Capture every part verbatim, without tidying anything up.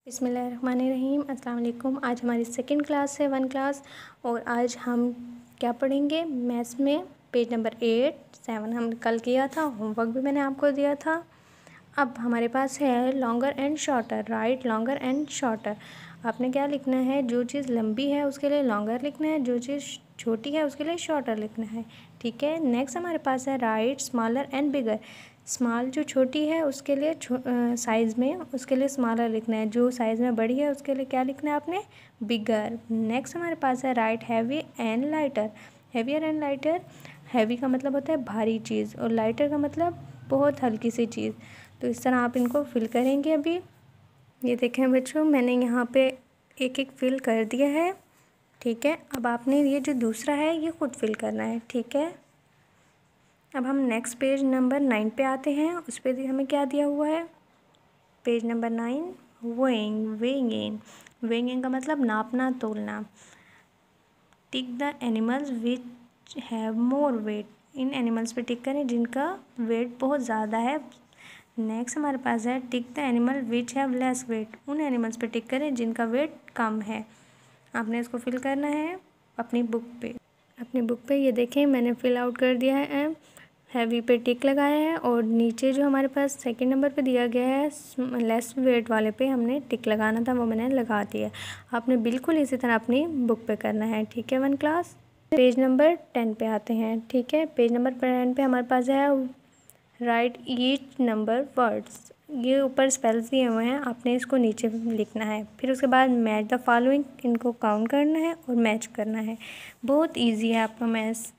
बिस्मिल्लाहिर्रहमानिर्रहीम। अस्सलाम वालेकुम। आज हमारी सेकंड क्लास है, वन क्लास, और आज हम क्या पढ़ेंगे मैथ्स में पेज नंबर एट सेवन हम कल किया था, होमवर्क भी मैंने आपको दिया था। अब हमारे पास है longer and shorter, right longer and shorter. आपने क्या लिखना है, जो चीज़ लंबी है उसके लिए लॉन्गर लिखना है, जो चीज़ छोटी है उसके लिए शॉर्टर लिखना है, ठीक है। नेक्स्ट हमारे पास है right smaller and bigger. Small जो छोटी है उसके लिए साइज़ में उसके लिए स्मॉलर लिखना है, जो साइज़ में बड़ी है उसके लिए क्या लिखना है आपने, बिगर। नेक्स्ट हमारे पास है right heavy and lighter. Heavier and lighter, heavy का मतलब होता है भारी चीज़ और लाइटर का मतलब बहुत हल्की सी चीज़। तो इस तरह आप इनको फिल करेंगे। अभी ये देखें बच्चों, मैंने यहाँ पे एक एक फिल कर दिया है, ठीक है। अब आपने ये जो दूसरा है ये खुद फिल करना है, ठीक है। अब हम नेक्स्ट पेज नंबर नाइन पे आते हैं। उस पर हमें क्या दिया हुआ है, page number nine, weighing weighing in. Weighing in का मतलब नापना तोलना। Tick the animals which have more weight. इन एनिमल्स पे टिक करें जिनका वेट बहुत ज़्यादा है। नेक्स्ट हमारे पास है tick the animal which have less weight. उन एनिमल्स पे टिक करें जिनका वेट कम है। आपने इसको फिल करना है अपनी बुक पे। अपनी बुक पे ये देखें मैंने फिल आउट कर दिया है। हैवी पे टिक लगाया है और नीचे जो हमारे पास सेकंड नंबर पे दिया गया है लेस वेट वाले पे हमने टिक लगाना था, वो मैंने लगा दिया। आपने बिल्कुल इसी तरह अपनी बुक पे करना है, ठीक है। One class page number ten पे आते हैं, ठीक है। पेज नंबर टेन पे हमारे पास है राइट ईच नंबर वर्ड्स। ये ऊपर स्पेल्स दिए हुए हैं, आपने इसको नीचे लिखना है। फिर उसके बाद मैच द फॉलोइंग, इनको काउंट करना है और मैच करना है। बहुत इजी है आपका मैथ्स।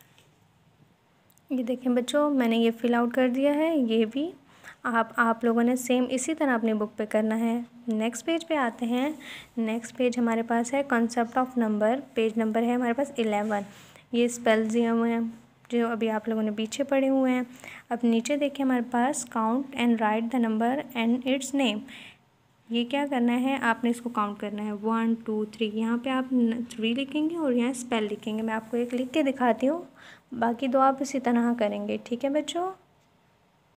ये देखें बच्चों, मैंने ये फिल आउट कर दिया है। ये भी आप आप लोगों ने सेम इसी तरह अपनी बुक पे करना है। नेक्स्ट पेज पे आते हैं। नेक्स्ट पेज हमारे पास है concept of number. Page number है हमारे पास इलेवन। ये स्पेल्स दिए हुए हैं जो अभी आप लोगों ने पीछे पढ़े हुए हैं। अब नीचे देखिए हमारे पास count and write the number and its name. ये क्या करना है, आपने इसको काउंट करना है, वन टू थ्री। यहाँ पे आप थ्री लिखेंगे और यहाँ स्पेल लिखेंगे। मैं आपको एक लिख के दिखाती हूँ, बाकी दो आप इसी तरह करेंगे, ठीक है बच्चों।